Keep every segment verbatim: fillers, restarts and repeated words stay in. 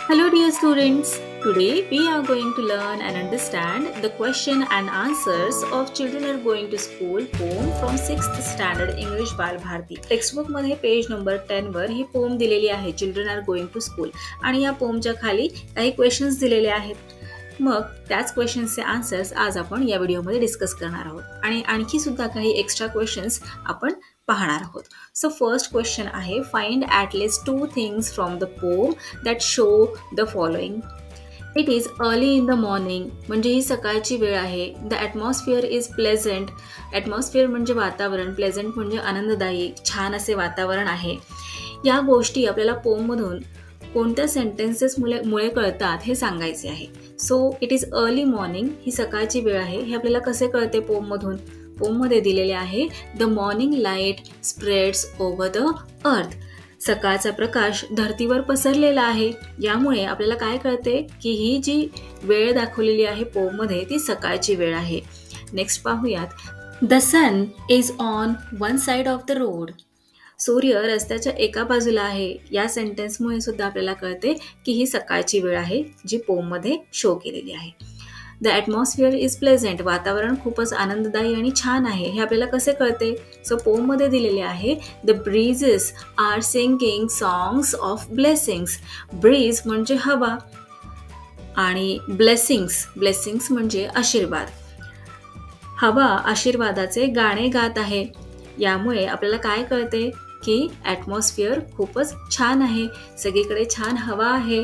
Hello, dear students. Today we are going to learn and understand the question and answers of Children Are Going to School poem from sixth Standard English Balbharati. Textbook मध्ये page number ten वर ही poem दिलेली आहे children are going to school आणि या पोमच्या खाली काही questions दिलेले आहेत. मग त्याच क्वेश्चन्सचे आन्सर्स आज आपण या व्हिडिओमध्ये डिस्कस करणार आहोत आणि आणखी सुद्धा काही एक्स्ट्रा क्वेश्चन्स आपण पाहणार आहोत. सो फर्स्ट क्वेश्चन आहे find at least two things from the poem that show the following. It is early in the morning म्हणजे ही सकाळची वेळ आहे. The atmosphere is pleasant. Atmosphere म्हणजे वातावरण, प्लेझंट म्हणजे आनंददायी, छान असे वातावरण आहे. या गोष्टी आपल्याला पोममधून कोणत्या सेंटेन्सेस मुळे मुळे कळतात हे सांगायचे आहे. So it is early morning ही सकाळची वेळ आहे हे आपल्याला कसे कळते पोममधून. पोममध्ये दिलेले आहे the morning light spreads over the earth. सकाळचा प्रकाश धरतीवर पसरलेला आहे. यामुळे आपल्याला काय कळते की ही जी वेळ दाखवलेली आहे पोममध्ये ती सकाळची वेळ आहे. नेक्स्ट पाहूयात. The sun is on one side of the road. सूर्य रस्त्याच्या एका बाजूला आहे. या सेंटेन्समुळे सुद्धा आपल्याला कळते की ही सकाळची वेळ आहे जी पोममध्ये शो केलेली आहे. The atmosphere is pleasant. वातावरण खूपच आनंददायी आणि छान आहे हे आपल्याला कसे कळते. सो पोममध्ये दिलेले आहे the breezes are singing songs of blessings. Breeze म्हणजे हवा आणि ब्लेसिंग्स ब्लेसिंग्स म्हणजे आशीर्वाद. हवा आशीर्वादाचे गाणे गात आहे. यामुळे आपल्याला काय कळते की ॲटमॉस्फिअर खूपच छान आहे, सगळीकडे छान हवा आहे.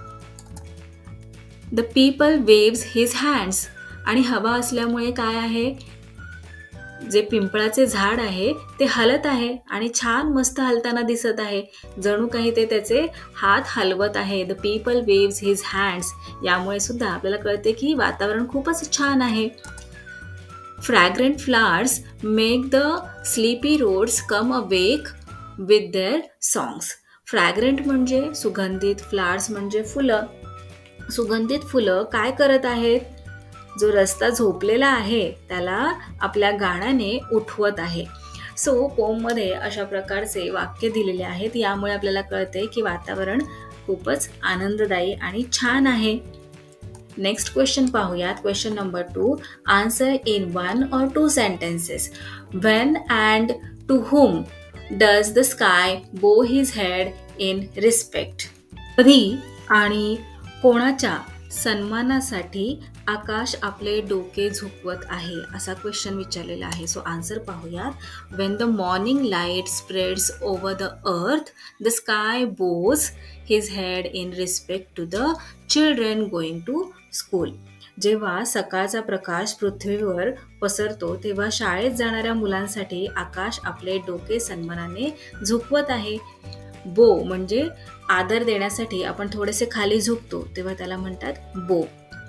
The peepal waves his hands. आणि हवा असल्यामुळे काय आहे, जे पिंपळाचे झाड आहे ते हलत आहे आणि छान मस्त हलताना दिसत आहे. जणू काही ते त्याचे हात हलवत आहे. The peepal waves his hands. यामुळे सुद्धा आपल्याला कळते की वातावरण खूपच छान आहे. Fragrant flowers make the sleepy roads come awake with their songs. Fragrant म्हणजे सुगंधित, फ्लावर्स म्हणजे फुलं. सुगंधित फुलं काय करत आहेत, जो रस्ता झोपलेला आहे त्याला आपल्या गाण्याने उठवत आहे. सो पोममध्ये अशा प्रकारचे वाक्य दिलेले आहेत. यामुळे आपल्याला कळते की वातावरण खूपच आनंददायी आणि छान आहे. नेक्स्ट क्वेश्चन पाहूयात. Question number two. Answer in one or two sentences. When and to whom does the sky bow his head in respect. कधी आणि कोणाच्या सन्मानासाठी आकाश आपले डोके झुकवत आहे असा क्वेश्चन विचारलेला आहे. सो आन्सर पाहूयात. When the morning light spreads over the earth the sky bows his head in respect to the children going to school. जेव्हा सकाळचा प्रकाश पृथ्वीवर पसरतो तेव्हा शाळेत जाणाऱ्या मुलांसाठी आकाश आपले डोके सन्मानाने झुकवत आहे. बो म्हणजे आदर देण्यासाठी आपण थोडेसे खाली झुकतो तेव्हा त्याला म्हणतात bow.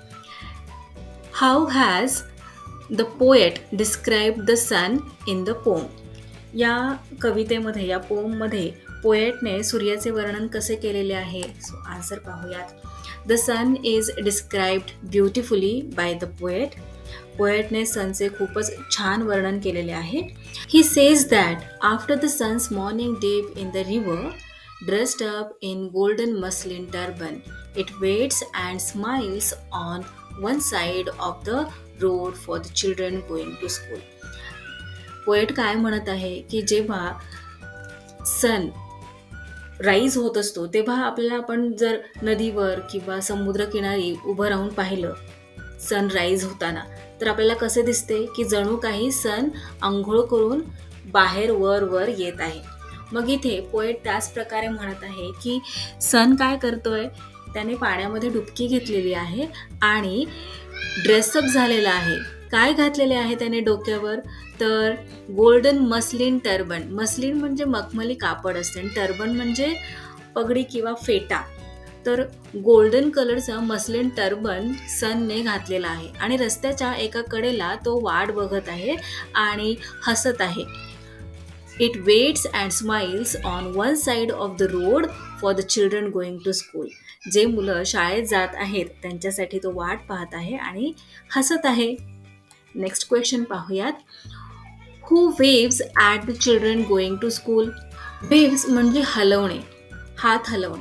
How has the poet describe the sun in the poem. या कवितेमध्ये या पोममध्ये पोएटने सूर्याचे वर्णन कसे केलेले आहे. सो आन्सर पाहूयात. The sun is described beautifully by the poet. पोएटने सनचे खूपच छान वर्णन केलेले आहे. He says that after the sun's morning dip in the river dressed up in golden muslin turban, it waits and smiles on one side of the road for the children going to school. Poet काय म्हणत आहे की जेव्हा सन rise होत असतो तेव्हा आपल्याला आपण जर नदीवर किंवा समुद्रकिनारी उभं राहून पाहिलं सनराईज होताना तर आपल्याला कसे दिसते की जणू काही सन आंघोळ करून बाहेर वर वर येत आहे. मग इथे पोएट त्याच प्रकारे म्हणत आहे की सन काय करतोय, त्याने पाण्यामध्ये डुबकी घेतलेली आहे आणि ड्रेसअप झालेला आहे. काय घातलेले आहे त्याने डोक्यावर, तर गोल्डन मस्लिन टर्बन. मस्लिन म्हणजे मखमली कापड असते आणि टर्बन म्हणजे पगडी किंवा फेटा. तर गोल्डन कलरचा मस्लिन टर्बन सनने घातलेला आहे आणि रस्त्याच्या एका कडेला तो वाट बघत आहे आणि हसत आहे. It waits and smiles on one side of the road for the children going to school. जे मुलं शाळेत जात आहेत त्यांच्यासाठी तो वाट पाहत आहे आणि हसत आहे. नेक्स्ट क्वेश्चन पाहूयात. Who waves at the children going to school? Waves म्हणजे हलवणे, हात हलवणे.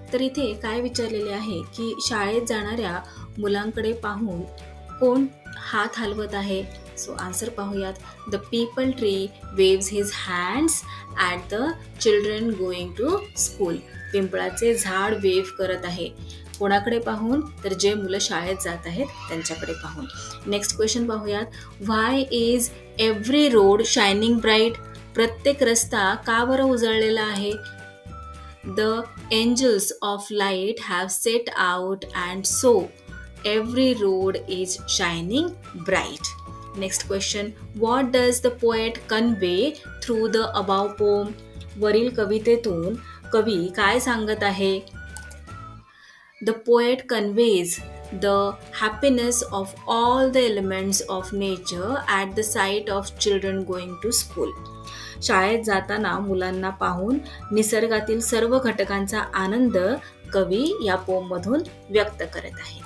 तर इथे काय विचारलेले आहे की शाळेत जाणाऱ्या मुलांकडे पाहून कोण हात हलवत आहे. सो आन्सर पाहूयात. The peepal tree waves his hands at the children going to school. पिंपळाचे झाड वेव्ह करत आहे. कोणाकडे पाहून? तर जे मुलं शाळेत जात आहेत त्यांच्याकडे पाहून. नेक्स्ट क्वेश्चन पाहूयात. Why is every road shining bright. प्रत्येक रस्ता का बरं उजळलेला आहे? The angels of light have set out and so every road is shining bright. Next question. What does the poet convey through the above poem. वरील कवितेतून कवी काय सांगत आहे? The poet conveys the happiness of all the elements of nature at the sight of children going to school. शाळेत जाताना मुलांना पाहून निसर्गातील सर्व घटकांचा आनंद कवी या पोममधून व्यक्त करत आहे.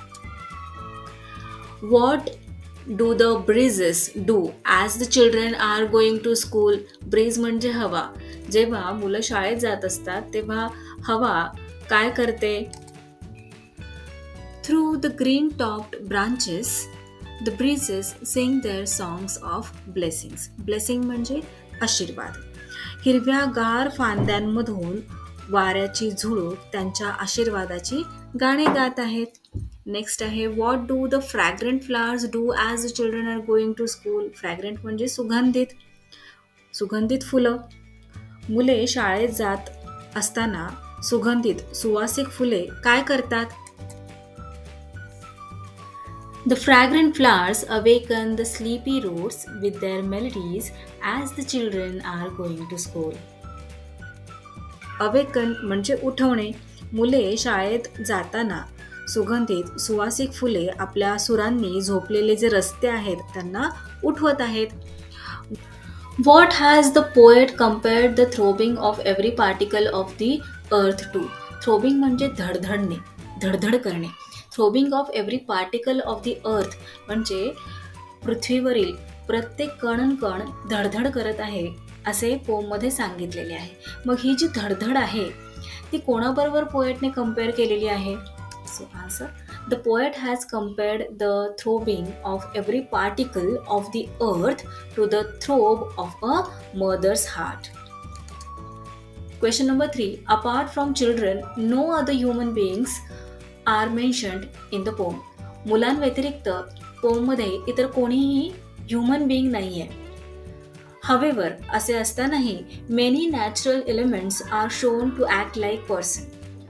What do the breezes do as the children are going to school? Breeze म्हणजे हवा. जेव्हा मुलं शाळेत जात असतात तेव्हा हवा काय करते? Through the green-topped branches, the breezes sing their songs of blessings. Blessing म्हणजे आशीर्वाद. हिरव्यागार फांद्यांमधून वाऱ्याची झुळूक त्यांच्या आशीर्वादाची गाणी गात आहेत. नेक्स्ट आहे. What do the fragrant flowers do as the children are going to school? Fragrant म्हणजे सुगंधित. सुगंधित फुलं. मुले शाळेत जात असताना सुगंधित सुवासिक फुले काय करतात? The fragrant flowers awaken the sleepy roads with their melodies as the children are going to school. Awaken म्हणजे उठवणे. मुले शाळेत जाताना सुगंधित सुवासिक फुले आपल्या सुरांनी झोपलेले जे रस्ते आहेत त्यांना उठवत आहेत. What has the poet compared the throbbing of every particle of the earth to? Throbbing म्हणजे धडधडणे, धडधड करणे. Throbbing of every particle of the earth म्हणजे पृथ्वीवरील प्रत्येक कणकण धडधड करत आहे असे पोममध्ये सांगितलेले आहे. मग ही जी धडधड आहे ती कोणाबरोबर पोएटने कम्पेअर केलेली आहे? So answer. The poet has compared the throbbing of every particle of the earth to the throb of a mother's heart. Question number three. Apart from children no other human beings are mentioned in the poem. मुलांव्यतिरिक्त पोममध्ये इतर कोणीही human being नाही आहे. हवेवर असे असतानाही many natural elements are shown to act like person.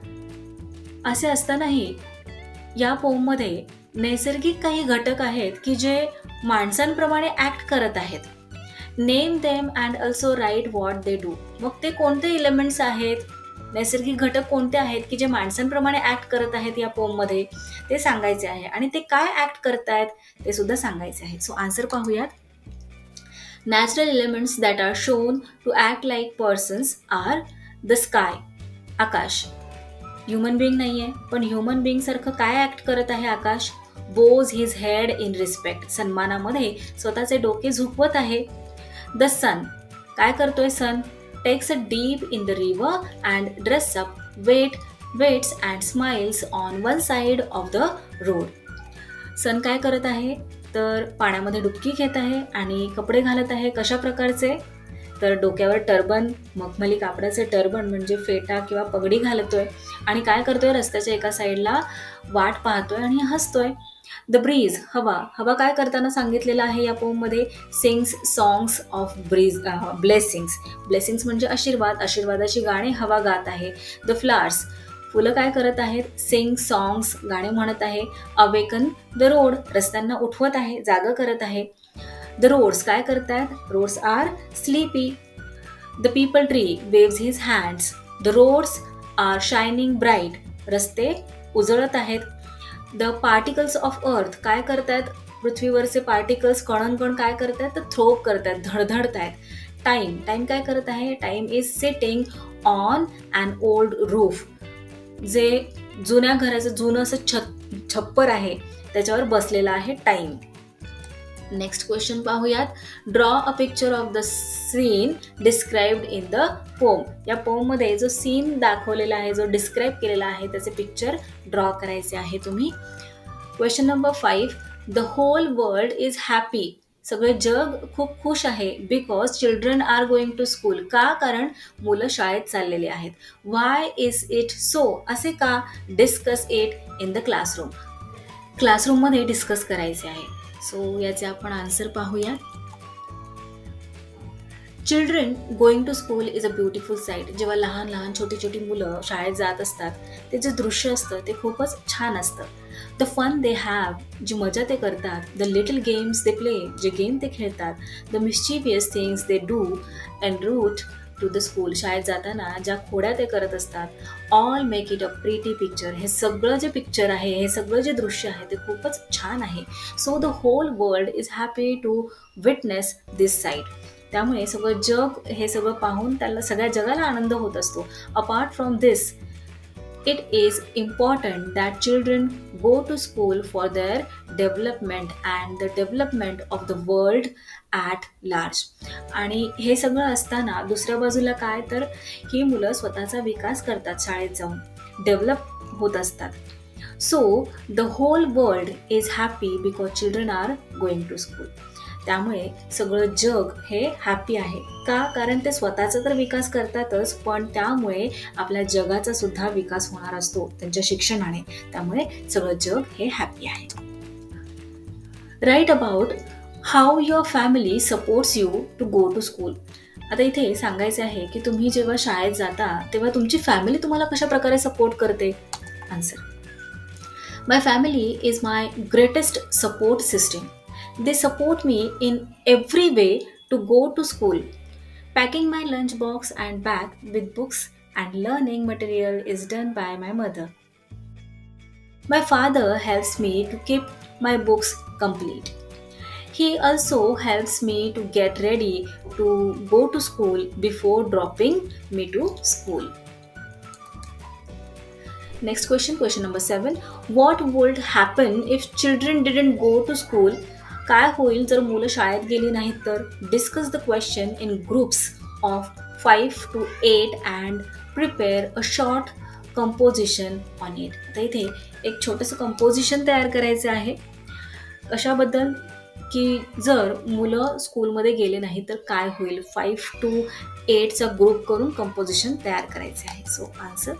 असे असतानाही या पोममध्ये नैसर्गिक काही घटक आहेत की जे माणसांप्रमाणे ॲक्ट करत आहेत. Name them and also write what they do. मग ते कोणते एलिमेंट्स आहेत? नैसर्गिक घटक कोणते आहेत की जे माणसांप्रमाणे ॲक्ट करत आहेत या पोममध्ये ते सांगायचे आहे आणि ते काय ॲक्ट करतायत ते सुद्धा सांगायचे आहे. सो आन्सर पाहूयात. Natural elements that are shown to act like persons are the sky. आकाश. ह्युमन बीइंग नाही आहे पण ह्युमन बीइंग सारखं काय ॲक्ट करत आहे आकाश? Bows his head in respect. सन्मानामध्ये स्वतःचे डोके झुकवत आहे. The sun. काय करतोय सन? takes a deep in the river and dress up, wait, waits and smiles on one side of the road. सन काय करत आहे? तर पाण्यामध्ये डुबकी घेत आहे आणि कपडे घालत आहे. कशा प्रकारचे? तर डोक्यावर टर्बन, मखमली कापडाचे टर्बन म्हणजे फेटा किंवा पगडी घालतोय आणि काय करतोय? रस्त्याच्या एका साईडला वाट पाहतोय आणि हसतोय. The breeze. हवा. हवा काय करताना सांगितलेलं आहे या पोममध्ये? Sings songs of breeze blessings. Blessings म्हणजे आशीर्वाद. आशीर्वादाची गाणी हवा गात आहे. The flowers. फुलं काय करत आहेत? सिंग सॉंग्स गाणे म्हणत आहे. Awaken the road. रस्त्यांना उठवत आहे, जागा करत आहे. द रोड्स काय करतायत? Roads are sleepy. The peepal tree waves his hands. The roads are shining bright. रस्ते उजळत आहेत. द पार्टिकल्स ऑफ अर्थ काय करतायत? पृथ्वीवरचे पार्टिकल्स कणकण काय करतायत? तर थ्रोब करतायत, धडधडत आहेत. टाईम. टाईम काय करत आहे? Time is sitting on an old roof. जे जुन्या घराचं जुनं असं छत छप्पर आहे त्याच्यावर बसलेला आहे टाईम. नेक्स्ट क्वेश्चन पाहूयात. Draw a picture of the scene described in the poem. या पोममध्ये जो सीन दाखवलेला आहे, जो डिस्क्राईब केलेला आहे, त्याचे पिक्चर ड्रॉ करायचे आहे तुम्ही. Question number five. The whole world is happy. सगळे जग खूप खुश आहे because children are going to school. का? कारण मुलं शाळेत चाललेली आहेत. Why is it so? असे का? Discuss it in the classroom. क्लासरूममध्ये डिस्कस करायचे आहे. सो याचे आपण आन्सर पाहूया. Children going to school is a beautiful sight. जेव्हा लहान लहान छोटी छोटी मुलं शाळेत जात असतात, ते जे दृश्य असतं ते खूपच छान असतं. The fun they have. जी मजा ते करतात. The little games they play. जे गेम ते खेळतात. The mischievous things they do and route to the school. शाळेत जाताना ज्या खोड्या ते करत असतात. All make it a pretty picture. हे सगळं जे पिक्चर आहे, हे सगळं जे दृश्य आहे ते खूपच छान आहे. So the whole world is happy to witness this sight. त्यामुळे सगळं जग हे सगळं पाहून त्याला सगळ्या जगाला आनंद होत असतो. Apart from this, it is important that children go to school for their development and the development of the world at large. आणि हे सगळं असताना दुसऱ्या बाजूला काय, तर ही मुलं स्वतःचा विकास करतात शाळेत जाऊन, डेव्हलप होत असतात. So the whole world is happy because children are going to school. त्यामुळे सगळं जग हे हॅपी आहे. का? कारण ते स्वतःचा तर विकास करतातच, पण त्यामुळे आपल्या जगाचा सुद्धा विकास होणार असतो त्यांच्या शिक्षणाने. त्यामुळे सगळं जग हे हॅपी आहे. Write about how your family supports you to go to school. आता इथे सांगायचं आहे की तुम्ही जेव्हा शाळेत जाता तेव्हा तुमची फॅमिली तुम्हाला कशा प्रकारे सपोर्ट करते. Answer. My family is my greatest support system. They support me in every way to go to school. Packing my lunch box and bag with books and learning material is done by my mother. My father helps me to keep my books complete. He also helps me to get ready to go to school before dropping me to school. Next question, question number seven. What would happen if children didn't go to school? काय होईल जर मुलं शाळेत गेली नाहीत तर? Discuss the question in groups of five to eight and prepare a short composition on it. आता इथे एक छोटंसं कंपोजिशन तयार करायचं आहे. कशाबद्दल? की जर मुलं स्कूलमध्ये गेले नाही तर काय होईल. फाईव्ह टू एटचा ग्रुप करून कंपोजिशन तयार करायचे आहे. So answer.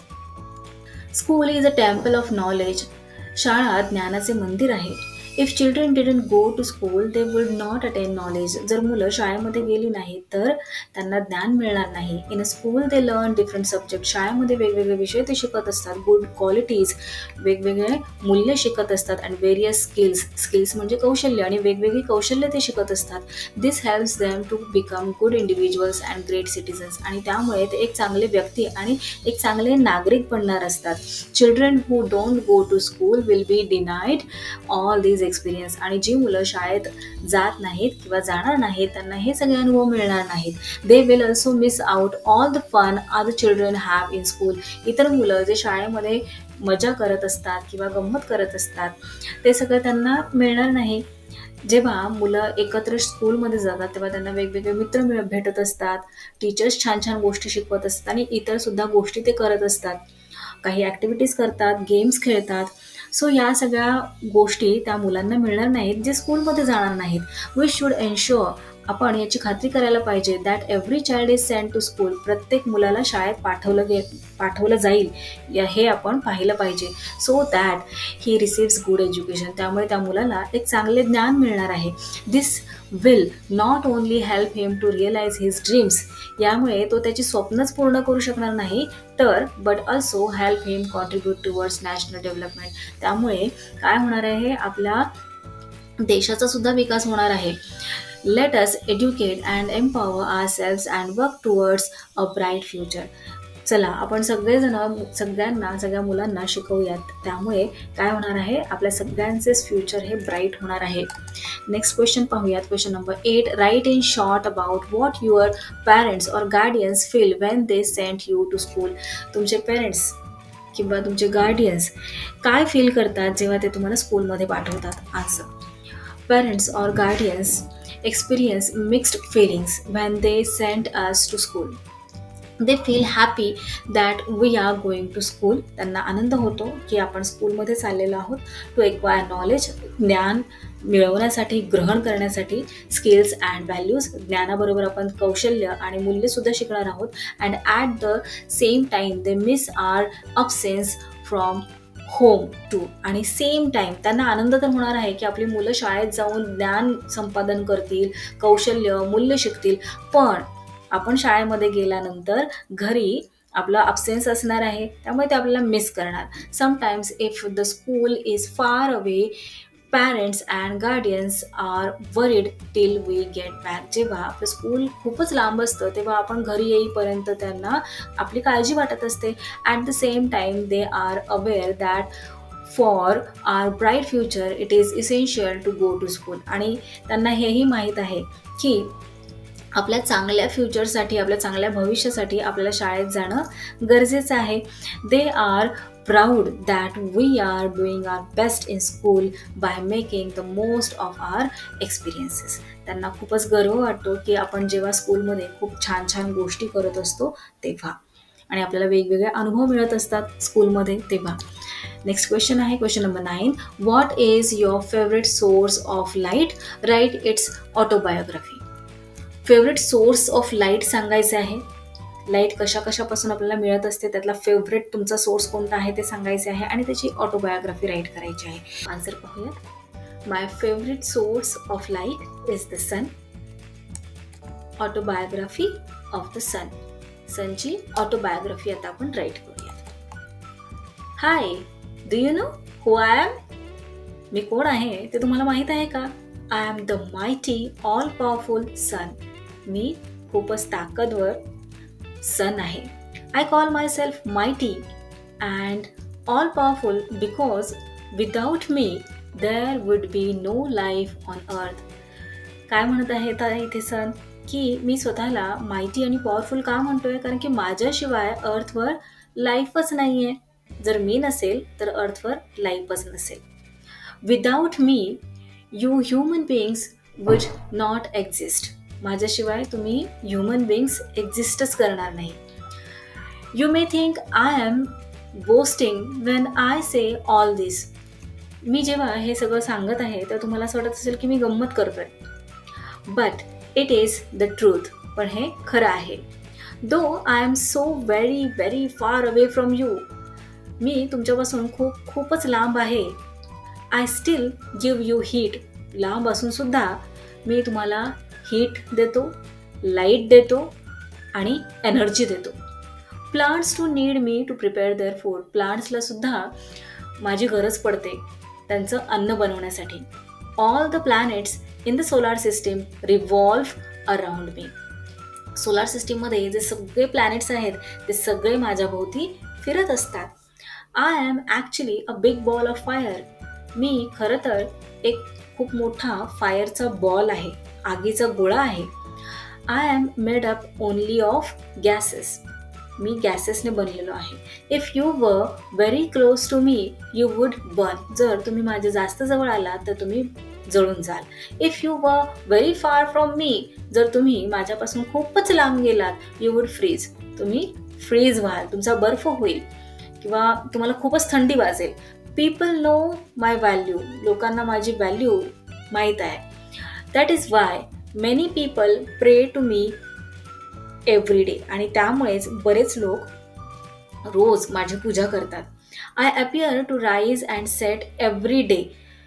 School is a temple of knowledge. शाळा ज्ञानाचे मंदिर आहे. If children didn't go to school they would not attain knowledge. जर मुलं शाळेमध्ये गेली नाही तर त्यांना ज्ञान मिळणार नाही. In a school they learn different subject. शाळेमध्ये वेगवेगळे विषय ते शिकत असतात. गुड क्वालिटीज, वेगवेगळे मूल्य शिकत असतात. And various skills. स्किल्स म्हणजे कौशल्य, आणि वेगवेगळी कौशल्य ते शिकत असतात. This helps them to become good individuals and great citizens. आणि त्यामुळे ते एक चांगले व्यक्ती आणि एक चांगले नागरिक बनणार असतात. Children who don't go to school will be denied all these experience. आणि जी मुलं शाळेत जात नाहीत किंवा जाणार नाहीत त्यांना हे सगळे अनुभव मिळणार नाहीत. They will also miss out all the fun other children have in school. इतर मुलं जे शाळेमध्ये मजा करत असतात किंवा गंमत करत असतात ते सगळं त्यांना मिळणार नाही. जेव्हा मुलं एकत्र स्कूलमध्ये जातात तेव्हा त्यांना वेगवेगळे मित्र मिळ भेटत असतात. टीचर्स छान छान गोष्टी शिकवत असतात आणि इतर सुद्धा गोष्टी ते करत असतात. काही ॲक्टिव्हिटीज करतात, गेम्स खेळतात. सो या सगळ्या गोष्टी त्या मुलांना मिळणार नाहीत जे स्कूलमध्ये जाणार नाहीत. We should ensure. आपण याची खात्री करायला पाहिजे that every child is sent to school. प्रत्येक मुलाला शाळेत पाठवलं गे पाठवलं जाईल या हे आपण पाहिलं पाहिजे. So that he receives good education. त्यामुळे त्या मुलाला एक चांगले ज्ञान मिळणार आहे. This will not only help him to realize his dreams. यामुळे तो त्याची स्वप्नच पूर्ण करू शकणार नाही तर but also help him contribute towards national development. त्यामुळे काय होणार आहे, आपल्या देशाचा सुद्धा विकास होणार आहे. Let us educate and empower ourselves and work towards a bright future. चला आपण सगळेजण सगळ्यांना सगळ्या मुलांना शिकवूयात. त्यामुळे काय होणार आहे, आपल्या सगळ्यांचेच फ्युचर हे ब्राईट होणार आहे. नेक्स्ट क्वेश्चन पाहूयात. Question number eight. Write in short about what your parents or guardians feel when they sent you to school. तुमचे पेरेंट्स किंवा तुमचे गार्डियन्स काय फील करतात जेव्हा ते तुम्हाला स्कूलमध्ये पाठवतात. असं. Parents or guardians experience mixed feelings when they send us to school. They feel happy that we are going to school. त्यांना आनंद होतो की आपण स्कूलमध्ये चाललेलो आहोत टू एक्वायर नॉलेज, ज्ञान मिळवण्यासाठी, ग्रहण करण्यासाठी, स्किल्स अँड व्हॅल्यूज, ज्ञानाबरोबर आपण कौशल्य आणि मूल्यसुद्धा शिकणार आहोत. And at the same time they miss our absence from home too. आणि सेम टाईम त्यांना आनंद तर होणार आहे की आपली मुलं शाळेत जाऊन ज्ञान संपादन करतील, कौशल्य, मूल्य शिकतील, पण आपण शाळेमध्ये गेल्यानंतर घरी आपला अबसेन्स असणार आहे, त्यामुळे ते आपल्याला मिस करणार. Sometimes if the school is far away, parents and guardians are worried till we get back. जेव्हा आपलं स्कूल खूपच लांब असतं तेव्हा आपण घरी येईपर्यंत त्यांना आपली काळजी वाटत असते. At the same time they are aware that for our bright future it is essential to go to school. आणि त्यांना हेही माहीत आहे की आपल्या चांगल्या फ्युचरसाठी, आपल्या चांगल्या भविष्यासाठी आपल्याला शाळेत जाणं गरजेचं आहे. They are proud that we are doing our best in school by making the most of our experiences. त्यांना खूपच गर्व वाटतो की आपण जेव्हा स्कूलमध्ये खूप छान छान गोष्टी करत असतो तेव्हा, आणि आपल्याला वेगवेगळे अनुभव मिळत असतात स्कूलमध्ये तेव्हा. नेक्स्ट क्वेश्चन आहे question number nine. What is your favourite source of light? Write it's autobiography. Favourite source of light सांगायचे आहे. लाईट कशा कशापासून आपल्याला मिळत असते, त्यातला फेवरेट तुमचा सोर्स कोणता आहे ते सांगायचे आहे आणि त्याची ऑटोबायोग्राफी राईट करायची आहे. आन्सर पाहूया. My favourite source of light is the sun. Autobiography of the sun. सनची ऑटोबायोग्राफी आता आपण राईट करूयात. Hi, do you know who I am? मी कोण आहे ते तुम्हाला माहीत आहे का? I am the mighty all powerful sun. मी खूपच ताकदवर सन आहे. I call myself mighty and all powerful because without me there would be no life on earth. काय म्हणत आहे तर इथे सन की मी स्वतःला मायटी आणि पॉवरफुल का म्हणतोय? कारण की माझ्याशिवाय अर्थवर लाईफच नाही आहे. जर मी नसेल तर अर्थवर लाईफच नसेल. Without me you human beings would not exist. माझ्याशिवाय तुम्ही ह्युमन बीइंग्स एक्झिस्टच करणार नाही. You may think I am boasting when I say all this. मी जेव्हा हे सगळं सांगत आहे तर तुम्हाला असं वाटत असेल की मी गंमत करतोय, but it is the truth. पण हे खरं आहे. Though I am so very very far away from you. मी तुमच्यापासून खूप खूपच लांब आहे. I still give you heat. लांब असून सुद्धा मी तुम्हाला हीट देतो, लाईट देतो आणि एनर्जी देतो. Plants too need me to prepare their food. प्लांट्सला सुद्धा माझी गरज पडते त्यांचं अन्न बनवण्यासाठी. All the planets in the solar system revolve around me. Solar सिस्टीममध्ये जे सगळे प्लॅनेट्स आहेत ते सगळे माझ्याभोवती फिरत असतात. I am actually a big ball of fire. मी खरं तर एक खूप मोठा फायरचा बॉल आहे, आगीचा गोळा आहे. I am made up only of gases. मी गॅसेसने बनलेलो आहे. If you were very close to me you would burn. जर तुम्ही माझ्या जास्त जवळ आलात तर तुम्ही जळून जाल. If you were very far from me. जर तुम्ही माझ्यापासून खूपच लांब गेलात यू वुड फ्रीज. तुम्ही फ्रीज व्हाल, तुमचा बर्फ होईल किंवा तुम्हाला खूपच थंडी वाजेल. People know my value. लोकांना माझी व्हॅल्यू माहीत आहे. That is why many people pray to me every day. आणि त्यामुळेच बरेच लोक रोज माझी पूजा करतात. I appear to rise and set every day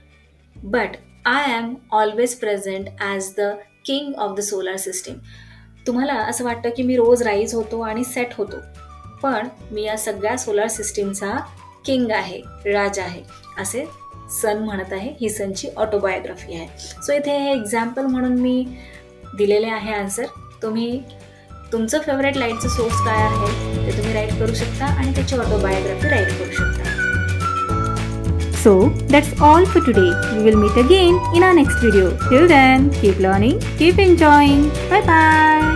but I am always present as the king of the solar system. तुम्हाला असं वाटतं की मी रोज राईज होतो आणि सेट होतो, पण मी या सगळ्या सोलार सिस्टीमचा किंग आहे, राजा आहे, असे सन म्हणत आहे. ही सनची ऑटोबायोग्राफी आहे. सो इथे हे एक्झाम्पल म्हणून मी दिलेले आहे आन्सर. तुम्ही तुमचं फेवरेट लाईटचं सोर्स काय आहे ते तुम्ही राईट करू शकता आणि त्याची ऑटोबायोग्राफी राईट करू शकता. So that's all for today. We will meet again in our next video. Till then, keep learning, keep enjoying. Bye bye.